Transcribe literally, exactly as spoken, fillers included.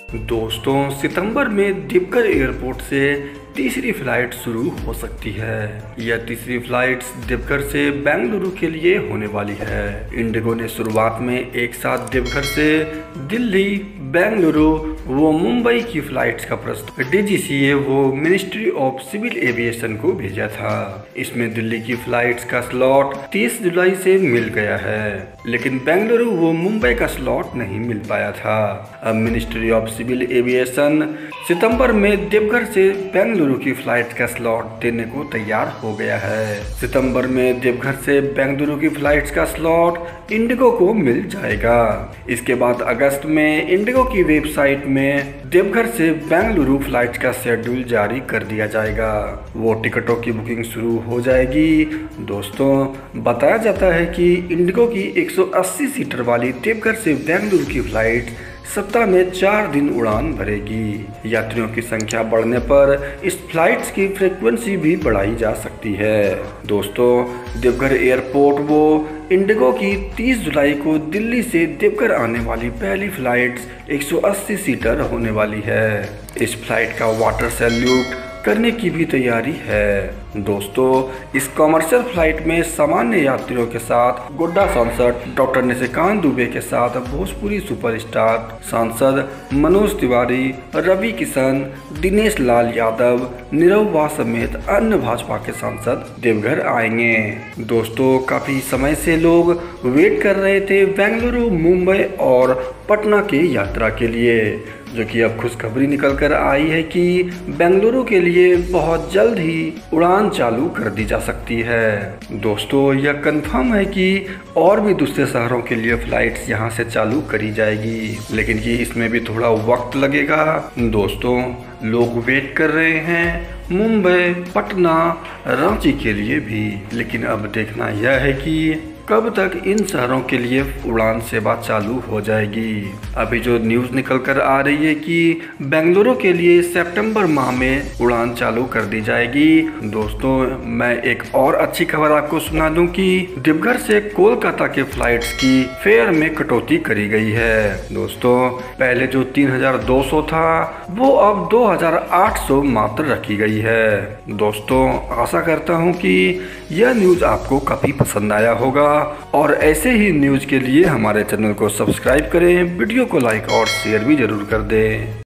दोस्तों, सितंबर में दिब्रुगढ़ एयरपोर्ट से तीसरी फ्लाइट शुरू हो सकती है। यह तीसरी फ्लाइट दिब्रुगढ़ से बेंगलुरु के लिए होने वाली है। इंडिगो ने शुरुआत में एक साथ दिब्रुगढ़ से दिल्ली, बेंगलुरु व मुंबई की फ्लाइट्स का प्रस्ताव डीजीसीए वो मिनिस्ट्री ऑफ सिविल एविएशन को भेजा था। इसमें दिल्ली की फ्लाइट्स का स्लॉट तीस जुलाई से मिल गया है, लेकिन बेंगलुरु व मुंबई का स्लॉट नहीं मिल पाया था। अब मिनिस्ट्री ऑफ सिविल एविएशन सितंबर में दिब्रुगढ़ से बेंगलुरु की फ्लाइट का स्लॉट देने को तैयार हो गया है। सितंबर में दिब्रुगढ़ से बेंगलुरु की फ्लाइट्स का स्लॉट इंडिगो को मिल जाएगा। इसके बाद अगस्त में इंडिगो की वेबसाइट में दिब्रुगढ़ से बेंगलुरु फ्लाइट का शेड्यूल जारी कर दिया जाएगा। वो टिकटों की बुकिंग शुरू हो जाएगी। दोस्तों, बताया जाता है कि इंडिगो की एक सौ अस्सी सीटर वाली दिब्रुगढ़ से बेंगलुरु की फ्लाइट सप्ताह में चार दिन उड़ान भरेगी। यात्रियों की संख्या बढ़ने पर इस फ्लाइट्स की फ्रीक्वेंसी भी बढ़ाई जा सकती है। दोस्तों, दिब्रुगढ़ एयरपोर्ट वो इंडिगो की तीस जुलाई को दिल्ली से दिब्रुगढ़ आने वाली पहली फ्लाइट एक सौ अस्सी सीटर होने वाली है। इस फ्लाइट का वाटर सैल्यूट करने की भी तैयारी है। दोस्तों, इस कॉमर्शियल फ्लाइट में सामान्य यात्रियों के साथ गोड्डा सांसद डॉक्टर निशिकांत दुबे के साथ भोजपुरी सुपरस्टार सांसद मनोज तिवारी, रवि किशन, दिनेश लाल यादव, नीरव वाह समेत अन्य भाजपा के सांसद दिब्रुगढ़ आएंगे। दोस्तों, काफी समय से लोग वेट कर रहे थे बेंगलुरु, मुंबई और पटना की यात्रा के लिए, जो कि अब खुशखबरी निकल कर आई है कि बेंगलुरु के लिए बहुत जल्द ही उड़ान चालू कर दी जा सकती है। दोस्तों, यह कंफर्म है कि और भी दूसरे शहरों के लिए फ्लाइट्स यहां से चालू करी जाएगी, लेकिन ये इसमें भी थोड़ा वक्त लगेगा। दोस्तों, लोग वेट कर रहे हैं मुंबई, पटना, रांची के लिए भी, लेकिन अब देखना यह है कि कब तक इन शहरों के लिए उड़ान सेवा चालू हो जाएगी। अभी जो न्यूज़ निकल कर आ रही है कि बेंगलुरु के लिए सितंबर माह में उड़ान चालू कर दी जाएगी। दोस्तों, मैं एक और अच्छी खबर आपको सुना दूं कि दिब्रुगढ़ से कोलकाता के फ्लाइट्स की फेयर में कटौती करी गई है। दोस्तों, पहले जो तीन हजार दो सौ था वो अब दो हजार आठ सौ मात्र रखी गई है। दोस्तों, आशा करता हूँ कि यह न्यूज़ आपको काफ़ी पसंद आया होगा, और ऐसे ही न्यूज़ के लिए हमारे चैनल को सब्सक्राइब करें, वीडियो को लाइक और शेयर भी जरूर कर दें।